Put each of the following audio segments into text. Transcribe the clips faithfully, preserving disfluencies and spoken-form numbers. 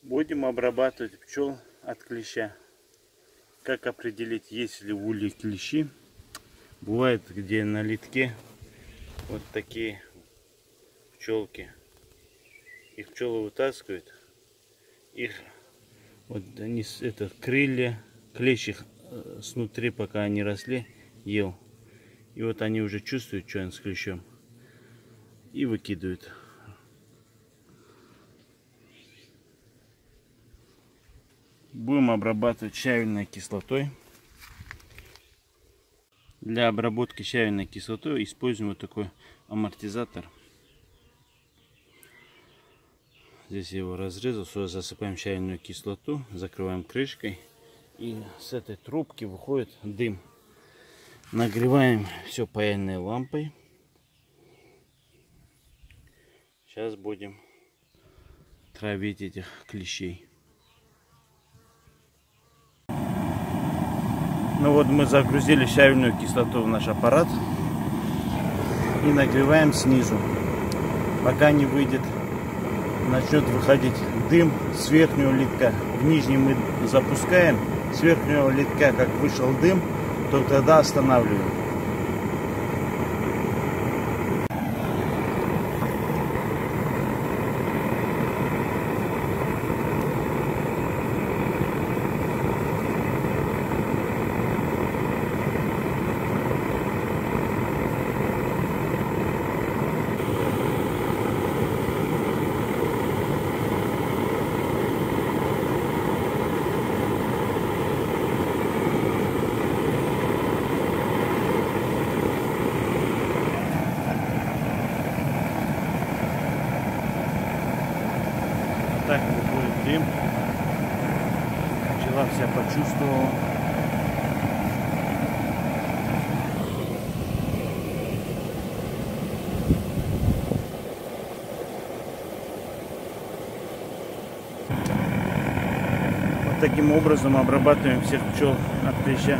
Будем обрабатывать пчел от клеща. Как определить, есть ли в улье клещи? Бывает, где на литке вот такие пчелки. Их пчелы вытаскивают. Их вот они это крылья, клещ их снутри, пока они росли, ел. И вот они уже чувствуют, что он с клещом. И выкидывают. Будем обрабатывать щавельной кислотой. Для обработки щавельной кислотой используем вот такой амортизатор. Здесь я его разрезал, сюда засыпаем щавельную кислоту, закрываем крышкой. И с этой трубки выходит дым. Нагреваем все паяльной лампой. Сейчас будем травить этих клещей. Ну вот мы загрузили щавельную кислоту в наш аппарат и нагреваем снизу, пока не выйдет, начнет выходить дым с верхнего литка. В нижний мы запускаем, с верхнего литка как вышел дым, то тогда останавливаем. Так выходит дым. Пчела вся почувствовала. Вот таким образом обрабатываем всех пчел от клеща.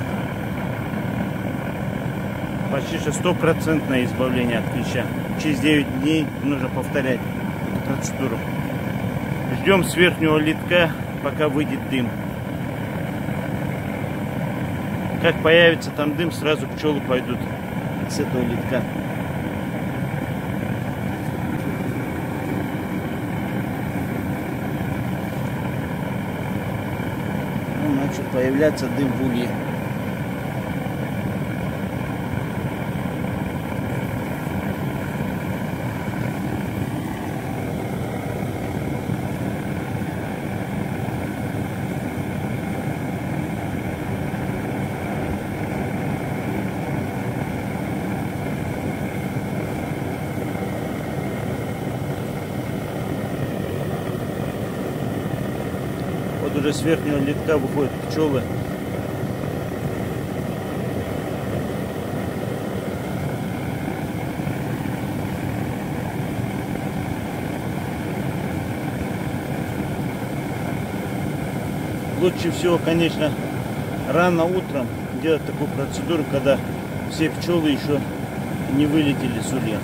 Почти что стопроцентное избавление от клеща. Через девять дней нужно повторять эту процедуру. Ждем с верхнего литка, пока выйдет дым. Как появится там дым, сразу пчелы пойдут с этого литка. Ну, начал появляться дым в улье. Вот уже с верхнего литка выходят пчелы. Лучше всего, конечно, рано утром делать такую процедуру, когда все пчелы еще не вылетели с улья.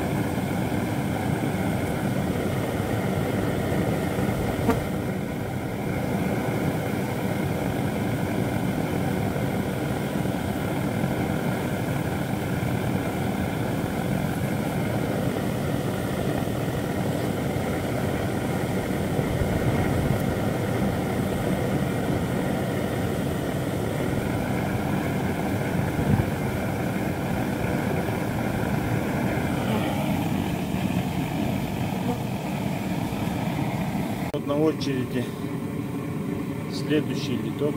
Вот на очереди следующий литок.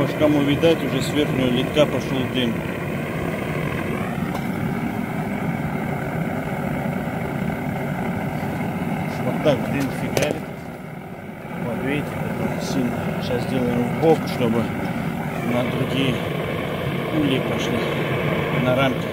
Может, кому видать, уже с верхнего литка пошел дым. Вот так дым фигарит. Вот видите, как сильно. Сейчас сделаем в бок, чтобы на другие ульи пошли, на рамки.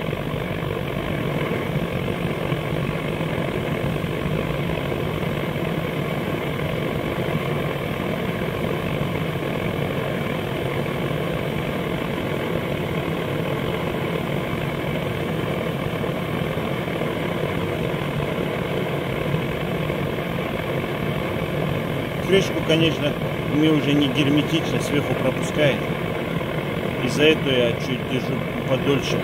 Крышку, конечно, мне уже не герметично, сверху пропускает. Из-за этого я чуть держу подольше.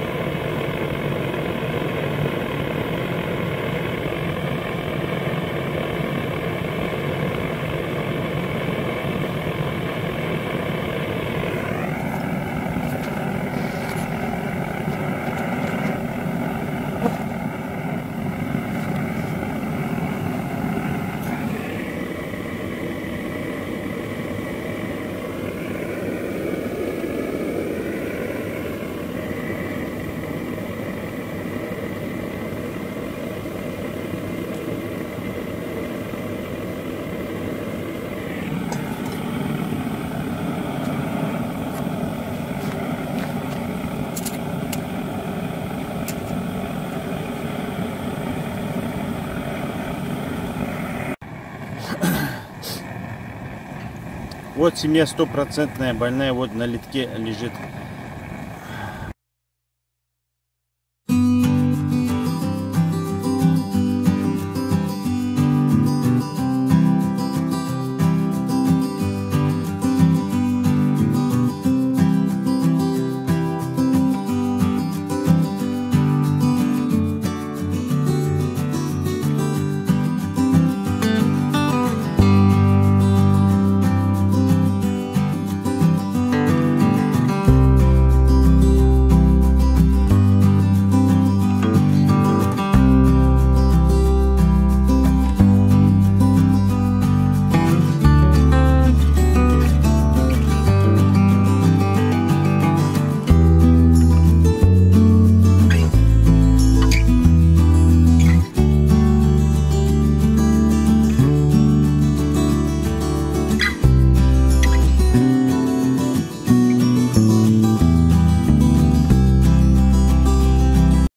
Вот семья стопроцентная больная, вот на литке лежит.